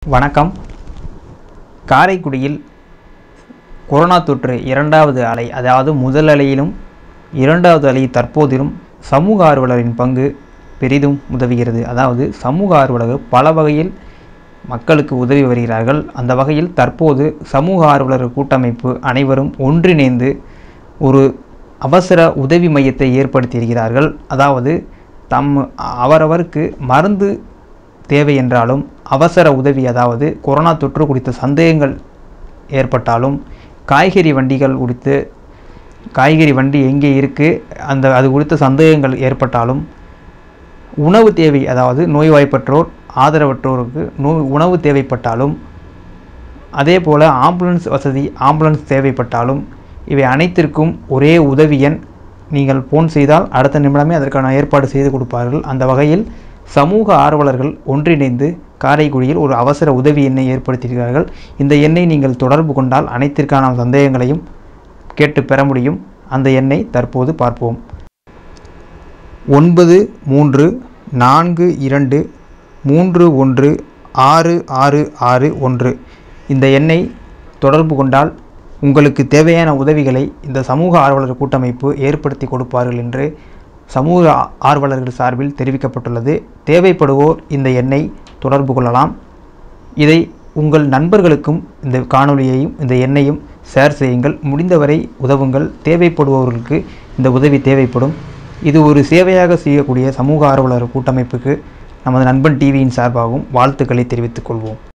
வணக்கம். காரைக்குடியில் கொரோனா தொற்று இரண்டாவது அலை, அதாவது முதல் அலையிலும் இரண்டாவது அலை தற்போதிலும் சமூக ஆர்வலரின் பங்கு பெரிதும் உதவுகிறது. அதாவது சமூக ஆர்வலர்கள் பல வகையில் மக்களுக்கு உதவி வருகிறார்கள். அந்த வகையில் தற்போது சமூக ஆர்வலர் கூட்டமைப்பு அனைவரும் ஒன்றிணைந்து ஒரு அவசர உதவி மையத்தை ஏற்படுத்தியிருக்கிறார்கள். அதாவது அவரவருக்கு மருந்து தேவை என்றாலும், அவசர உதவி, அதாவது கொரோனா தொற்று குறித்த சந்தேகங்கள் ஏற்பட்டாலும், காய்கறி வண்டிகள் குறித்து, காய்கறி வண்டி எங்கே இருக்குது அது குறித்த சந்தேகங்கள் ஏற்பட்டாலும், உணவு தேவை, அதாவது நோய்வாய்ப்பற்றோர் ஆதரவற்றோருக்கு உணவு தேவைப்பட்டாலும், அதே போல் ஆம்புலன்ஸ் வசதி, ஆம்புலன்ஸ் தேவைப்பட்டாலும், இவை அனைத்திற்கும் ஒரே உதவி எண். நீங்கள் ஃபோன் செய்தால் அடுத்த நிமிடமே அதற்கான ஏற்பாடு செய்து கொடுப்பார்கள். அந்த வகையில் சமூக ஆர்வலர்கள் ஒன்றிணைந்து காரைக்குடியில் ஒரு அவசர உதவி எண்ணை ஏற்படுத்தியிருக்கிறார்கள். இந்த எண்ணை நீங்கள் தொடர்பு கொண்டால் அனைத்திற்கான சந்தேகங்களையும் கேட்டு பெற முடியும். அந்த எண்ணை தற்போது பார்ப்போம். 9342316661. இந்த எண்ணை தொடர்பு கொண்டால் உங்களுக்கு தேவையான உதவிகளை இந்த சமூக ஆர்வலர் கூட்டமைப்பு ஏற்படுத்தி கொடுப்பார்கள் என்று சமூக ஆர்வலர்கள் சார்பில் தெரிவிக்கப்பட்டுள்ளது. தேவைப்படுவோர் இந்த எண்ணை தொடர்பு கொள்ளலாம். இதை உங்கள் நண்பர்களுக்கும் இந்த காணொலியையும் இந்த எண்ணையும் ஷேர் செய்யுங்கள். முடிந்தவரை உதவுங்கள். தேவைப்படுபவர்களுக்கு இந்த உதவி தேவைப்படும். இது ஒரு சேவையாக செய்யக்கூடிய சமூக ஆர்வலர் கூட்டமைப்புக்கு நமது நண்பன் டிவியின் சார்பாகவும் வாழ்த்துக்களை தெரிவித்துக் கொள்வோம்.